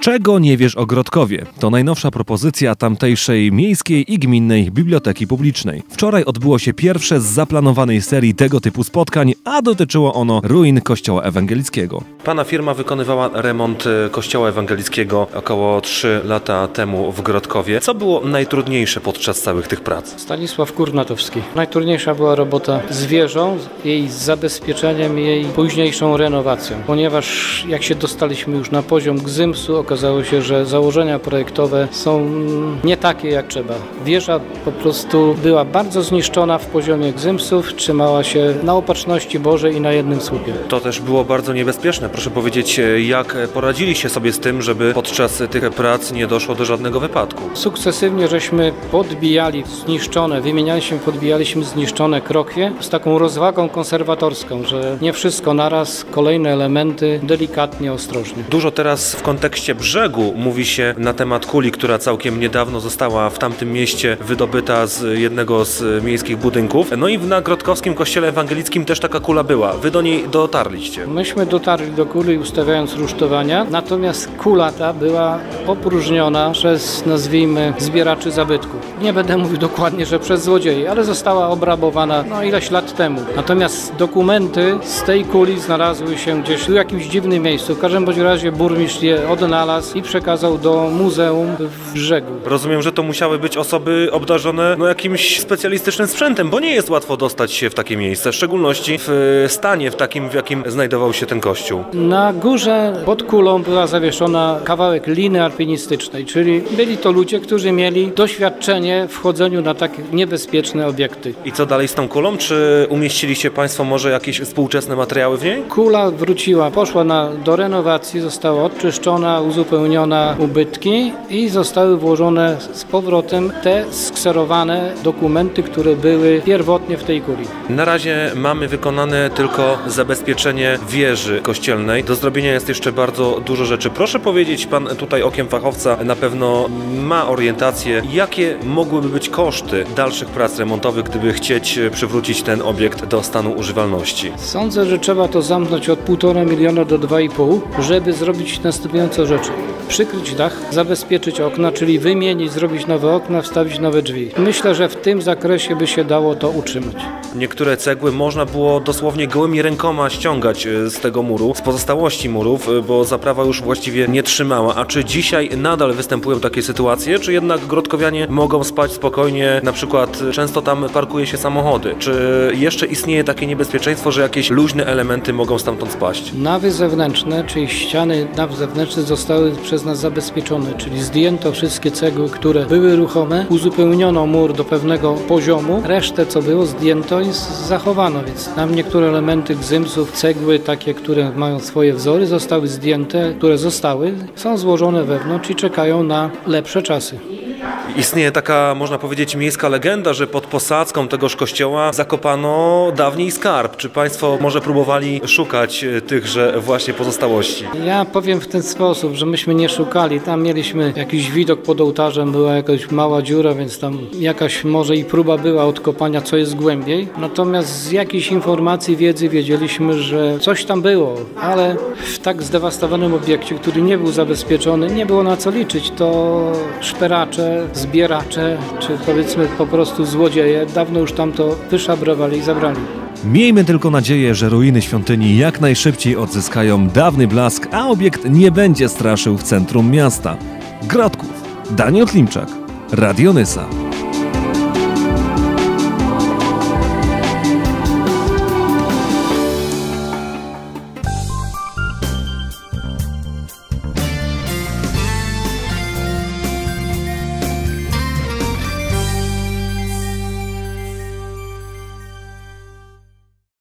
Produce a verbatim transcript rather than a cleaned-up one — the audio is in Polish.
Czego nie wiesz o Grodkowie? To najnowsza propozycja tamtejszej miejskiej i gminnej biblioteki publicznej. Wczoraj odbyło się pierwsze z zaplanowanej serii tego typu spotkań, a dotyczyło ono ruin Kościoła Ewangelickiego. Pana firma wykonywała remont Kościoła Ewangelickiego około trzy lata temu w Grodkowie. Co było najtrudniejsze podczas całych tych prac? Stanisław Kurnatowski. Najtrudniejsza była robota z wieżą, jej zabezpieczeniem, jej późniejszą renowacją. Ponieważ jak się dostaliśmy już na poziom gzymsu, okazało się, że założenia projektowe są nie takie jak trzeba. Wieża po prostu była bardzo zniszczona w poziomie gzymsów, trzymała się na opatrzności Bożej i na jednym słupie. To też było bardzo niebezpieczne. Proszę powiedzieć, jak poradziliście sobie z tym, żeby podczas tych prac nie doszło do żadnego wypadku? Sukcesywnie żeśmy podbijali zniszczone, wymienialiśmy, podbijaliśmy zniszczone krokwie z taką rozwagą konserwatorską, że nie wszystko naraz, kolejne elementy delikatnie, ostrożnie. Dużo teraz w kontekście brzegu mówi się na temat kuli, która całkiem niedawno została w tamtym mieście wydobyta z jednego z miejskich budynków. No i na Grodkowskim Kościele Ewangelickim też taka kula była. Wy do niej dotarliście. Myśmy dotarli do kuli ustawiając rusztowania, natomiast kula ta była opróżniona przez, nazwijmy, zbieraczy zabytków. Nie będę mówił dokładnie, że przez złodziei, ale została obrabowana no ileś lat temu. Natomiast dokumenty z tej kuli znalazły się gdzieś w jakimś dziwnym miejscu. W każdym bądź razie burmistrz je odnalazł i przekazał do muzeum w Brzegu. Rozumiem, że to musiały być osoby obdarzone no, jakimś specjalistycznym sprzętem, bo nie jest łatwo dostać się w takie miejsce, w szczególności w stanie w takim, w jakim znajdował się ten kościół. Na górze pod kulą była zawieszona kawałek liny alpinistycznej, czyli byli to ludzie, którzy mieli doświadczenie w chodzeniu na takie niebezpieczne obiekty. I co dalej z tą kulą? Czy umieściliście Państwo może jakieś współczesne materiały w niej? Kula wróciła, poszła na, do renowacji, została odczyszczona, uzupełniona ubytki i zostały włożone z powrotem te skserowane dokumenty, które były pierwotnie w tej kuli. Na razie mamy wykonane tylko zabezpieczenie wieży kościelnej. Do zrobienia jest jeszcze bardzo dużo rzeczy. Proszę powiedzieć, Pan tutaj okiem fachowca na pewno ma orientację, jakie mogłyby być koszty dalszych prac remontowych, gdyby chcieć przywrócić ten obiekt do stanu używalności? Sądzę, że trzeba to zamknąć od półtora miliona do dwa i pół, żeby zrobić następujące rzeczy. Przykryć dach, zabezpieczyć okna, czyli wymienić, zrobić nowe okna, wstawić nowe drzwi. Myślę, że w tym zakresie by się dało to utrzymać. Niektóre cegły można było dosłownie gołymi rękoma ściągać z tego muru, z pozostałości murów, bo zaprawa już właściwie nie trzymała. A czy dzisiaj nadal występują takie sytuacje, czy jednak grodkowianie mogą spać spokojnie, na przykład często tam parkuje się samochody? Czy jeszcze istnieje takie niebezpieczeństwo, że jakieś luźne elementy mogą stamtąd spaść? Nawy zewnętrzne, czyli ściany naw zewnętrznych zostały przez nas zabezpieczone, czyli zdjęto wszystkie cegły, które były ruchome, uzupełniono mur do pewnego poziomu, resztę co było zdjęto i zachowano, więc tam niektóre elementy gzymsów, cegły takie, które mają swoje wzory, zostały zdjęte, które zostały, są złożone wewnątrz i czekają na lepsze czasy. Istnieje taka, można powiedzieć, miejska legenda, że pod posadzką tegoż kościoła zakopano dawniej skarb. Czy Państwo może próbowali szukać tychże właśnie pozostałości? Ja powiem w ten sposób, że myśmy nie szukali. Tam mieliśmy jakiś widok pod ołtarzem, była jakaś mała dziura, więc tam jakaś może i próba była odkopania, co jest głębiej. Natomiast z jakiejś informacji, wiedzy wiedzieliśmy, że coś tam było, ale w tak zdewastowanym obiekcie, który nie był zabezpieczony, nie było na co liczyć. To szperacze, zbieracze, czy powiedzmy po prostu złodzieje, dawno już tam to wyszabrowali i zabrali. Miejmy tylko nadzieję, że ruiny świątyni jak najszybciej odzyskają dawny blask, a obiekt nie będzie straszył w centrum miasta. Grodków. Daniel Klimczak, Radio Nysa.